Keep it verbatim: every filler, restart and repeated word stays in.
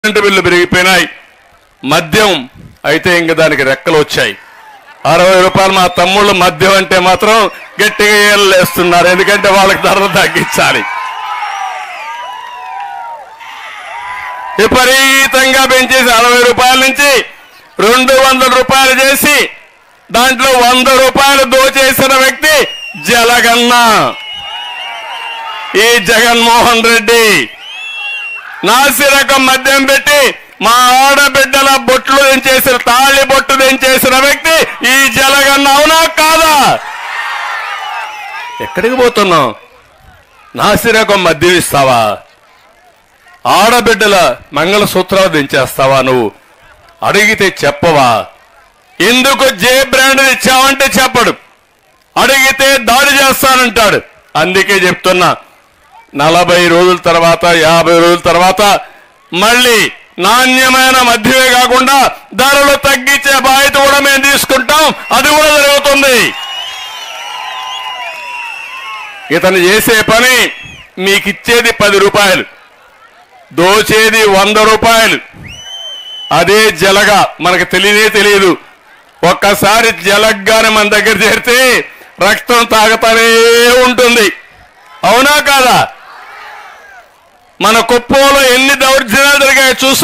Bill పెరిగిపోయినాయి. మద్యం అయితే ఇంక దానికి రెక్కలు వచ్చాయి. అరవై రూపాయలు మా తమ్ముళ్ళు మద్యం అంటే మాత్రం గట్టిగా ఏళ్ళేస్తున్నారు, ఎందుకంటే వాళ్ళకి ధరలు తగ్గించాలి. విపరీతంగా పెంచేసి అరవై రూపాయల నుంచి రెండు వందల రూపాయలు చేసి దాంట్లో వంద రూపాయలు దోచేసిన వ్యక్తి జలగన్న. ఈ జగన్మోహన్ రెడ్డి నాసి రకం మద్యం పెట్టి మా ఆడబిడ్డల బొట్లు దించేసిన తాళి బొట్టు దించేసిన వ్యక్తి ఈ జలగన్న. అవునా కాదా? ఎక్కడికి పోతున్నావు? నాసి రకం మద్యం ఇస్తావా? ఆడబిడ్డల మంగళసూత్రాలు దించేస్తావా? నువ్వు అడిగితే చెప్పవా? ఎందుకు జే బ్రాండ్ ఇచ్చావంటే చెప్పడు, అడిగితే దాడి చేస్తానంటాడు. అందుకే చెప్తున్నా, నలభై రోజుల తర్వాత యాభై రోజుల తర్వాత మళ్ళీ నాణ్యమైన మద్యమే కాకుండా ధరలు తగ్గించే బాధ్యత కూడా మేము తీసుకుంటాం. అది కూడా జరుగుతుంది. ఇతను చేసే పని మీకు ఇచ్చేది పది రూపాయలు, దోచేది వంద రూపాయలు. అదే జలగా మనకు తెలియనే తెలియదు. ఒక్కసారి జలగ్గానే మన దగ్గర చేరితే రక్తం తాగుతానే ఉంటుంది. అవునా కాదా? మన కుప్పంలో ఎన్ని దౌర్జన్యాలు జరిగాయో చూసు